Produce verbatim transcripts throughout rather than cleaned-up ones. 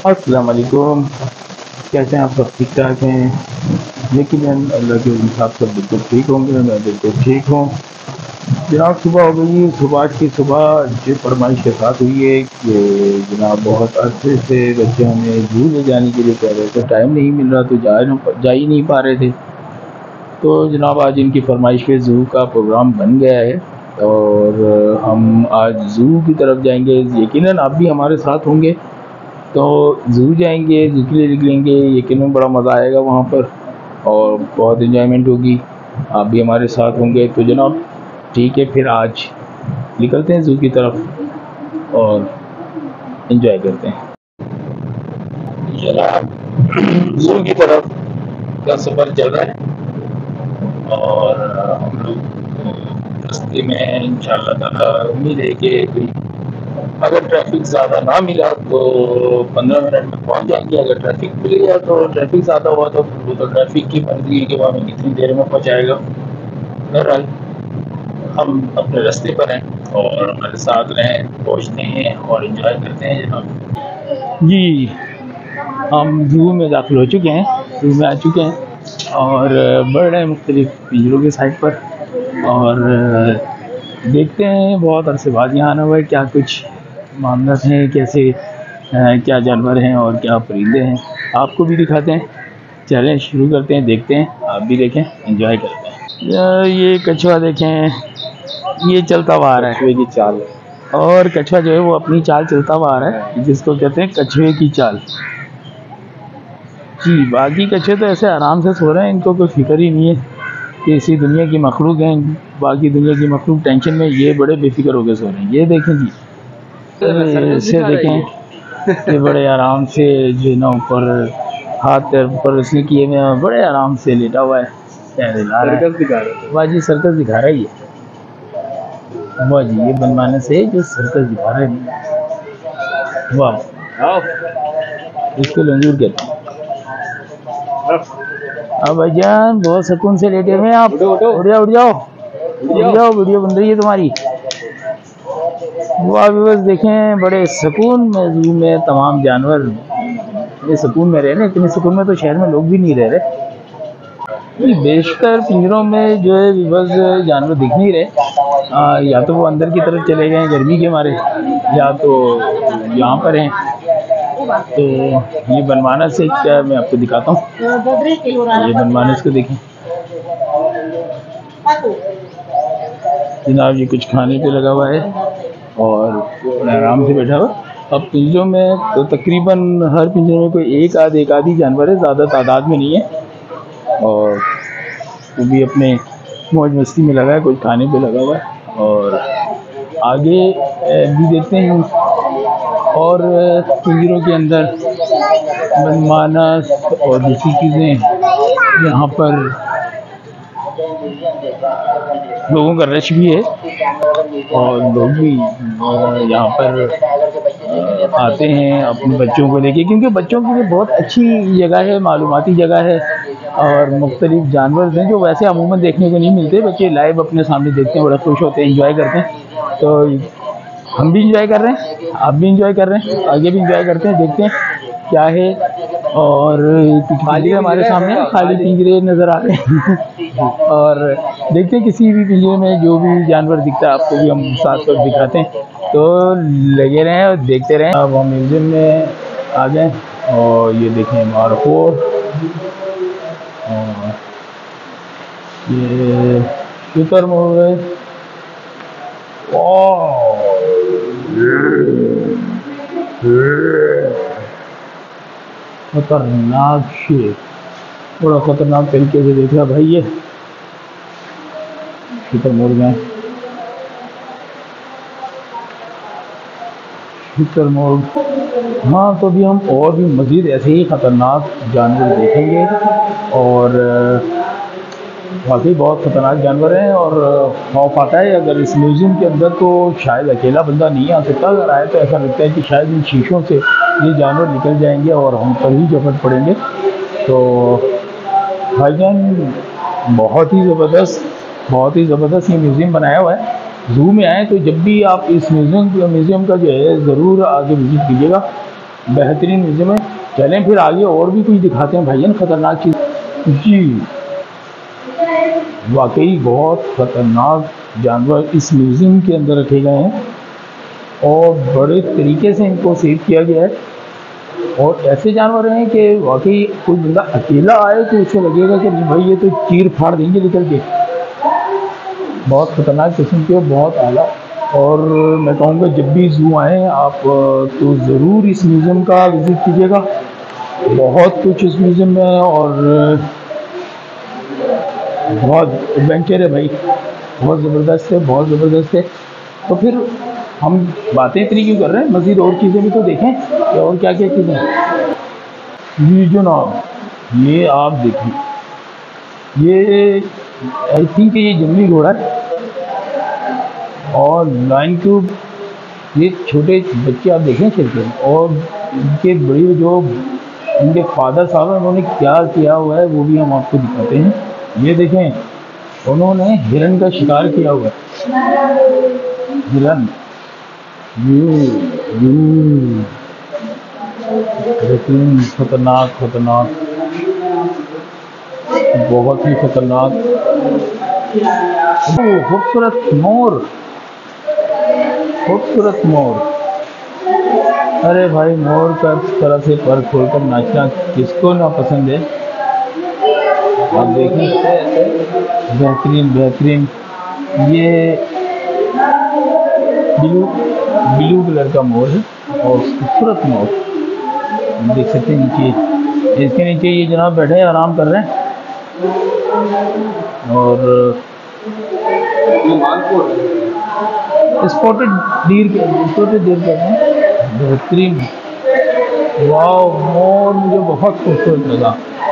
अस्सलाम वालेकुम। कैसे हैं आप? सब ठीक ठाक हैं? लेकिन अल्लाह के हिसाब से बिल्कुल ठीक होंगे। मैं बिल्कुल ठीक हूँ जनाब। सुबह हो गई। सुबह की सुबह जो फरमाइश के साथ हुई है कि जनाब बहुत अरसे से बच्चे हमें जू ले जाने के लिए कह रहे थे, टाइम नहीं मिल रहा तो जा न- जा ही नहीं पा रहे थे। तो जनाब आज इनकी फरमाइश पे ज़ू का प्रोग्राम बन गया है और हम आज ज़ू की तरफ जाएंगे। यकीनन आप भी हमारे साथ होंगे। तो ज़ू जाएंगे, ज़ू के लिए निकलेंगे। यकीनन बड़ा मज़ा आएगा वहाँ पर और बहुत इन्जॉयमेंट होगी। आप भी हमारे साथ होंगे तो जनाब ठीक है, फिर आज निकलते हैं ज़ू की तरफ और इन्जॉय करते हैं जनाब। ज़ू की तरफ का सफ़र चल रहा है और हम लोग रास्ते में इंशाल्लाह ताला उम्मीद है कि कोई अगर ट्रैफिक ज़्यादा ना मिला तो पंद्रह मिनट में पहुंच जाएंगे। अगर ट्रैफिक मिल गया तो ट्रैफिक ज़्यादा हुआ तो फिर वो तो ट्रैफिक की मर्जी है कि वो हमें कितनी देर में पहुंचाएगा। बहरहाल हम अपने रास्ते पर हैं और हमारे साथ रहें, पहुंचते हैं और इन्जॉय करते हैं जनाब जी। हम ज़ू में दाखिल हो चुके हैं, ज़ू में आ चुके हैं और बढ़ रहे हैं मुख्तलिफ पिंजरों के साइड पर और देखते हैं। बहुत अरसे बाद यहाँ आना हुआ है, क्या कुछ मामला हैं, कैसे अ, क्या जानवर हैं और क्या परिंदे हैं, आपको भी दिखाते हैं। चलें शुरू करते हैं, देखते हैं, आप भी देखें, एंजॉय करते हैं। या ये कछुआ देखें, ये चलता हुआ आ रहा है कछुए की चाल। और कछुआ जो है वो अपनी चाल चलता हुआ आ रहा है, जिसको कहते हैं कछुए की चाल जी। बाकी कछुए तो ऐसे आराम से सो रहे हैं, इनको कोई फिक्र ही नहीं है कि इसी दुनिया की मखलूक हैं। बाकी दुनिया की मखलूक टेंशन में, ये बड़े बेफिक्र होकर सो रहे हैं। ये देखें जी, इसे देखें, ये बड़े आराम से जो ना ऊपर हाथ पैर ऊपर इसने किए में बड़े आराम से लेटा हुआ है, पैर हिला रहा है। वाह जी, सर्कस दिखा रहा है ये। वाह जी, ये बनवाने से जो सर्कस दिखा रहा है। वाह, इसको लंगूर कहते हैं। अब भाईजान बहुत सुकून से लेटे हुए हैं आप। उठ जाओ, उठ जाओ, उठ जाओ, वीडियो बन रही है तुम्हारी। वाह बस देखें, बड़े सुकून में ज़ू में तमाम जानवर इतने सुकून में रह रहे हैं। इतने सुकून में तो शहर में लोग भी नहीं रह रहे। बेशतर पिंजरों में जो है बस जानवर दिख नहीं रहे। आ, या तो वो अंदर की तरफ चले गए हैं गर्मी के मारे, या तो यहाँ पर हैं। तो ये बनवाना से क्या मैं आपको दिखाता हूँ। ये बनवाना इसको देखें जनाब, ये कुछ खाने पे लगा हुआ है और आराम से बैठा हुआ। अब पिंजरों में तो तकरीबन हर पिंजरे में कोई एक आध एक आधी जानवर है, ज़्यादा तादाद में नहीं है। और वो भी अपने मौज मस्ती में लगा है, कुछ खाने पे लगा हुआ है। और आगे भी देखते हैं और पिंजरों के अंदर मनमानस और दूसरी चीज़ें। यहाँ पर लोगों का रश भी है और लोग भी यहाँ पर आते हैं अपने बच्चों को लेके, क्योंकि बच्चों के लिए बहुत अच्छी जगह है, मालूमाती जगह है और मुख्तलिफ जानवर हैं जो वैसे अमूमन देखने को नहीं मिलते। बच्चे लाइव अपने सामने देखते हैं, बड़ा खुश होते हैं, इंजॉय करते हैं। तो हम भी इंजॉय कर रहे हैं, आप भी इंजॉय कर रहे हैं, आगे भी इंजॉय करते हैं, देखते हैं क्या है। और पिंजरे हमारे सामने खाली पिंजरे नज़र आ रहे हैं और देखते हैं किसी भी पिंजरे में जो भी जानवर दिखता है आपको भी हम साथ साथ दिखाते हैं। तो लगे रहें और देखते रहें। अब हम म्यूजियम में आ गए और ये देखें मारफोर और ये शुतुरमुर्ग है। खतरनाक शेर, बड़ा खतरनाक तरीके से देख रहा भाई। ये शुतुरमुर्ग है, शुतुरमुर्ग। हाँ, तो अभी हम और भी मज़ीद ऐसे ही ख़तरनाक जानवर देखेंगे और वाकई बहुत ख़तरनाक जानवर हैं और खौफ आता है। अगर इस म्यूज़ियम के अंदर तो शायद अकेला बंदा नहीं आ सकता, अगर आए तो ऐसा लगता है कि शायद इन शीशों से ये जानवर निकल जाएंगे और हम पर ही झपट पड़ेंगे। तो भाईजान बहुत ही ज़बरदस्त, बहुत ही ज़बरदस्त ये म्यूज़ियम बनाया हुआ है। ज़ू में आए तो जब भी आप इस म्यूज़ियम म्यूज़ियम का जो है ज़रूर आगे विज़िट कीजिएगा बेहतरीन म्यूजियम है। चलें फिर आगे और भी कुछ दिखाते हैं भाईजान खतरनाक चीज़। जी वाकई बहुत खतरनाक जानवर इस म्यूजियम के अंदर रखे गए हैं और बड़े तरीके से इनको सेव किया गया है। और ऐसे जानवर हैं कि वाकई कोई बंदा अकेला आए तो उसे लगेगा कि नहीं भाई ये तो चीर फाड़ देंगे निकल के। बहुत खतरनाक किस्म के, बहुत आला। और मैं कहूँगा जब भी ज़ू आएँ आप तो ज़रूर इस म्यूज़ियम का विज़िट कीजिएगा। बहुत कुछ इस म्यूज़ियम में और बहुत एडवेंचर है भाई, बहुत ज़बरदस्त है, बहुत ज़बरदस्त है। तो फिर हम बातें इतनी क्यों कर रहे हैं, मज़ीद और चीज़ें भी तो देखें कि और क्या क्या चीज़ें हैं। ये जनाब, ये आप देखें, ये आई थिंक ये जंगली घोड़ा है और लाइन क्यूब। ये छोटे बच्चे आप देखें खेलते हैं और इनके बड़ी जो इनके फादर साहब हैं उन्होंने क्या किया हुआ है वो भी हम आपको दिखाते हैं। ये देखें, उन्होंने हिरन का शिकार किया हुआ है। हिरन ये ये खतरनाक खतरनाक बहुत ही खतरनाक। खूबसूरत मोर, खूबसूरत मोर। अरे भाई मोर का इस तरह से पर खोलकर नाचना किसको ना पसंद है। आप देखें बेहतरीन बेहतरीन, ये ब्लू ब्लू कलर का मोर है और खूबसूरत मोर देख सकते हैं। नीचे इसके नीचे ये जनाब बैठे हैं, आराम कर रहे हैं और स्पॉटेड डीर के स्पॉटेड डीर कहते हैं। बेहतरीन, वाह मोर मुझे बहुत खूबसूरत लगा।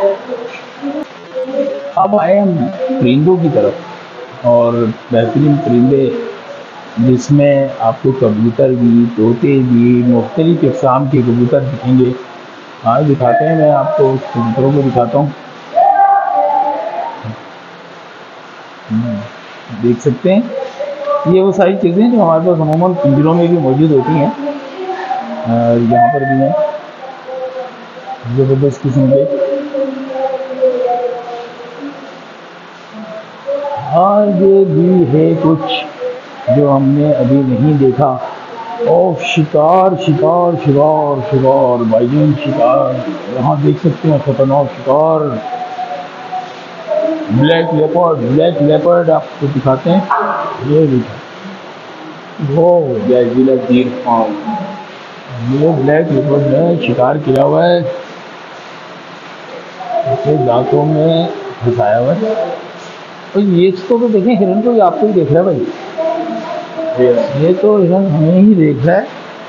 अब आए हम परिंदों की तरफ और बेहतरीन परिंदे जिसमें आपको कबूतर भी, तोते भी, मुख्तलिफ इक़साम के कबूतर दिखेंगे। हाँ दिखाते हैं, मैं आपको कबूतरों को दिखाता हूँ। देख सकते हैं ये वो सारी चीज़ें जो हमारे पास अमूमन पिंजरों में भी मौजूद होती हैं, यहाँ पर भी हैं ज़बरदस्त किस्म के। हाँ ये भी है कुछ जो हमने अभी नहीं देखा। और शिकार शिकार शिकार शिकार भाईजान शिकार, यहाँ देख सकते हैं खतरनाक शिकार। ब्लैक लेपर्ड, ब्लैक लेपर्ड आपको दिखाते हैं। ये भी वो जैजिला डीर फार्म, ये ब्लैक लेपर्ड ने शिकार किया हुआ है, इसे दांतों में फंसाया हुआ है। तो ये इसको तो देखें, हिरन को, ये आपको ही देख रहा है भाई, ये तो हिरन हमें ही देख रहा है।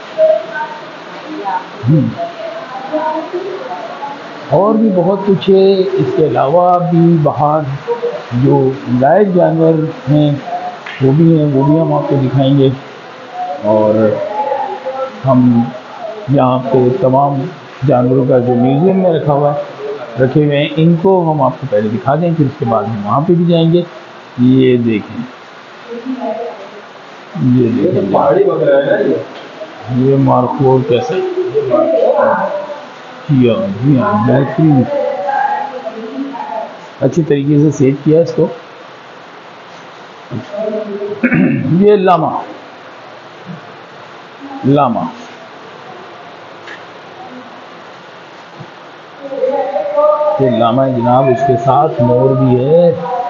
और भी बहुत कुछ है, इसके अलावा भी बाहर जो लाइव जानवर हैं वो भी हैं, वो भी हम आपको दिखाएंगे। और हम यहाँ पे तमाम जानवरों का जो म्यूज़ियम में रखा हुआ है रखे हुए हैं, इनको हम आपको पहले दिखा दें, फिर उसके बाद हम वहाँ पे भी जाएंगे। ये देखें, ये देखें पहाड़ी वगैरह है ना, ये मारखोर कैसे किया, बेहतरीन अच्छी तरीके से सेव किया इसको। ये लामा, लामा ये लामा है जनाब, उसके साथ मोर भी है।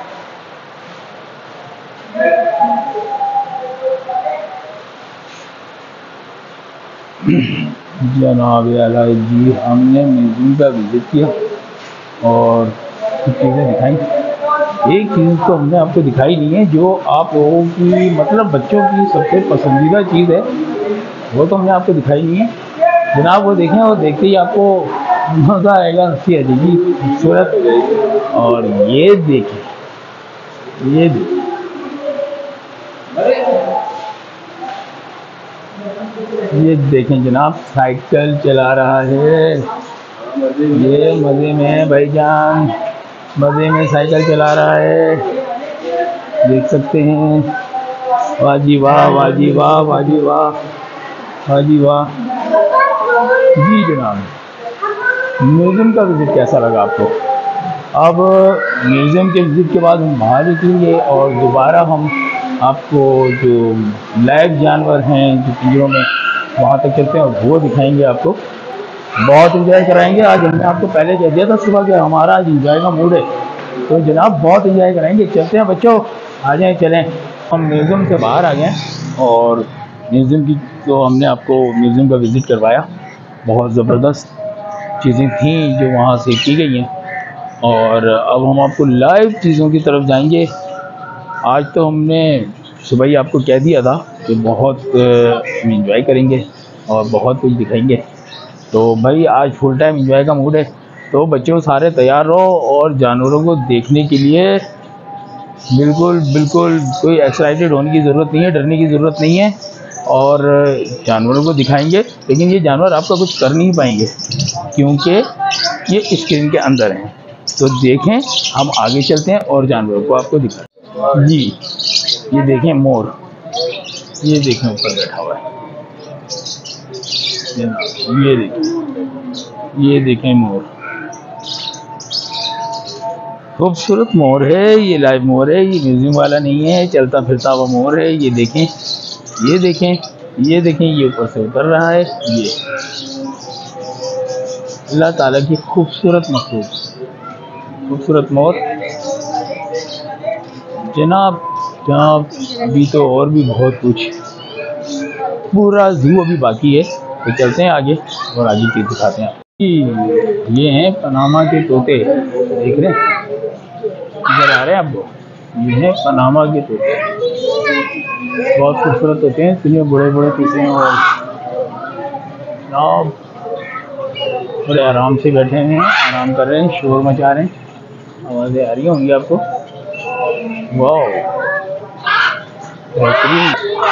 जनाब आला जी, हमने म्यूजियम का विजिट किया और कुछ चीज़ें दिखाई। एक चीज़ तो हमने आपको दिखाई नहीं है जो आप लोगों की, मतलब बच्चों की सबसे पसंदीदा चीज़ है, वो तो हमने आपको दिखाई नहीं है जनाब। वो देखें, और देखते ही आपको मज़ा आएगा, हंसी आ जाएगी, खूबसूरत। और ये देखें, ये देखें, ये देखें जनाब, साइकिल चला रहा है, ये मज़े में है भाईजान, मज़े में साइकिल चला रहा है, देख सकते हैं। वाह जी वाह, वाह जी वाह, वाह जी वाह, वाह जी वाह। जी जनाब, म्यूज़ियम का विज़िट कैसा लगा आपको? अब म्यूज़ियम के विज़िट के बाद हम बाहर निकलेंगे और दोबारा हम आपको जो लाइव जानवर हैं जो पिंजरों में, वहाँ तक चलते हैं और वो दिखाएंगे आपको। बहुत इंजॉय कराएंगे। आज हमने आपको पहले कह दिया था सुबह कि हमारा आज इंजॉय का मूड है, तो जनाब बहुत इंजॉय कराएंगे। चलते हैं बच्चों, आ जाएं, चलें। हम म्यूज़ियम से बाहर आ गए और म्यूज़ियम की तो हमने आपको म्यूज़ियम का विज़िट करवाया। बहुत ज़बरदस्त चीज़ें थीं जो वहाँ से की गई हैं और अब हम आपको लाइव चीज़ों की तरफ जाएंगे। आज तो हमने सुबह ही आपको कह दिया था कि बहुत इंजॉय करेंगे और बहुत कुछ दिखाएंगे, तो भाई आज फुल टाइम इंजॉय का मूड है। तो बच्चों सारे तैयार रहो और जानवरों को देखने के लिए बिल्कुल बिल्कुल कोई एक्साइटेड होने की ज़रूरत नहीं है, डरने की ज़रूरत नहीं है। और जानवरों को दिखाएंगे, लेकिन ये जानवर आपका कुछ कर नहीं पाएंगे क्योंकि ये स्क्रीन के अंदर हैं। तो देखें, हम आगे चलते हैं और जानवरों को आपको दिखाएं। जी ये देखें मोर, ये देखें ऊपर बैठा हुआ है, ये देखें, ये देखें मोर, खूबसूरत मोर है। ये लाइव मोर है, ये म्यूज़ियम वाला नहीं है, चलता फिरता हुआ मोर है। ये देखें, ये देखें, ये देखें, ये ऊपर से उतर रहा है। ये अल्लाह ताला की खूबसूरत मखलूक, खूबसूरत मोर। जनाब जनाब अभी तो और भी बहुत कुछ, पूरा जू अभी बाकी है, तो चलते हैं आगे और आगे चीज़ दिखाते हैं। ये हैं पनामा के तोते, देख रहे हैं, इधर आ रहे हैं आपको। ये हैं पनामा के तोते, बहुत खूबसूरत होते हैं, इतने बड़े बड़े तोते हैं और जनाब बड़े आराम से बैठे हैं, आराम कर रहे हैं, शोर मचा रहे हैं। आवाज़ें आ रही होंगी आपको। वाह बेहतरीन।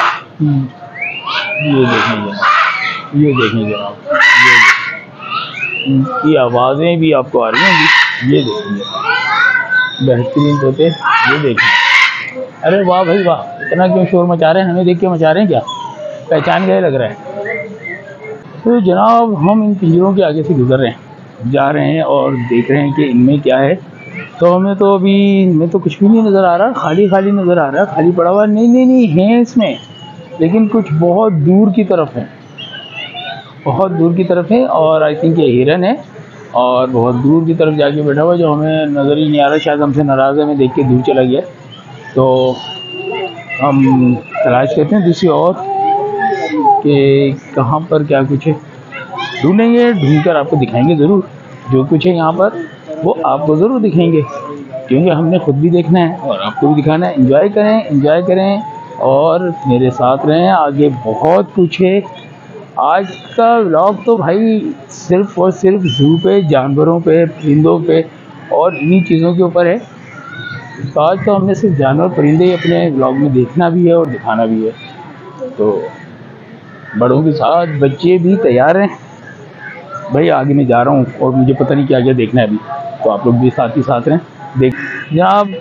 ये देखें जनाब, ये देखें जनाब, ये देखें, इनकी आवाज़ें भी आपको आ रही होंगी। ये देखें जनाब, बेहतरीन तोते, ये देखें। अरे वाह भाई वाह, इतना क्यों शोर मचा रहे हैं? हमें देख के मचा रहे हैं क्या? पहचान गए लग रहा है। तो जनाब हम इन पिंजरों के आगे से गुजर रहे हैं, जा रहे हैं और देख रहे हैं कि इनमें क्या है। तो हमें तो अभी इनमें तो कुछ भी नहीं नज़र आ रहा, खाली खाली नज़र आ रहा है, खाली पड़ा हुआ। नहीं नहीं नहीं है इसमें, लेकिन कुछ बहुत दूर की तरफ है, बहुत दूर की तरफ है। और आई थिंक ये हिरन है और बहुत दूर की तरफ जाके बैठा हुआ, जो हमें नज़र ही नहीं आ रहा। शायद हमसे नाराज़ है, हमें देख के दूर चला गया। तो हम तलाश करते हैं दूसरी और कि कहाँ पर क्या कुछ है, ढूंढेंगे, ढूंढ कर आपको दिखाएंगे ज़रूर। जो कुछ है यहाँ पर वो आपको ज़रूर दिखाएंगे, क्योंकि हमने खुद भी देखना है और आपको भी दिखाना है। एंजॉय करें, एंजॉय करें और मेरे साथ रहें, आगे बहुत कुछ है। आज का व्लॉग तो भाई सिर्फ़ और सिर्फ ज़ू पे, जानवरों पे, परिंदों पे और इन्हीं चीज़ों के ऊपर है। तो आज तो हमने सिर्फ जानवर परिंदे अपने व्लॉग में देखना भी है और दिखाना भी है। तो बड़ों के साथ बच्चे भी तैयार हैं। भाई आगे मैं जा रहा हूँ और मुझे पता नहीं क्या क्या देखना है अभी, तो आप लोग भी साथ ही साथ रहें। देख जनाब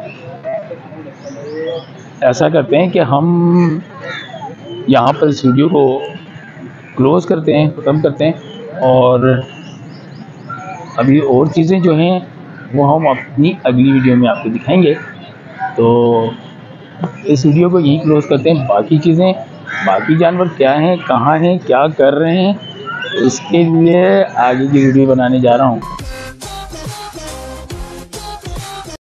ऐसा करते हैं कि हम यहाँ पर इस वीडियो को क्लोज़ करते हैं, ख़त्म करते हैं। और अभी और चीज़ें जो हैं वो हम अपनी अगली वीडियो में आपको दिखाएंगे। तो इस वीडियो को यहीं क्लोज़ करते हैं। बाकी चीज़ें, बाकी जानवर क्या हैं, कहाँ हैं, क्या कर रहे हैं, इसके लिए आगे की वीडियो बनाने जा रहा हूँ।